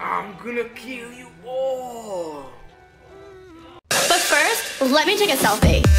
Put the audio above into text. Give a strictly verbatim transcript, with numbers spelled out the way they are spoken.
I'm gonna kill you all. But first, let me take a selfie.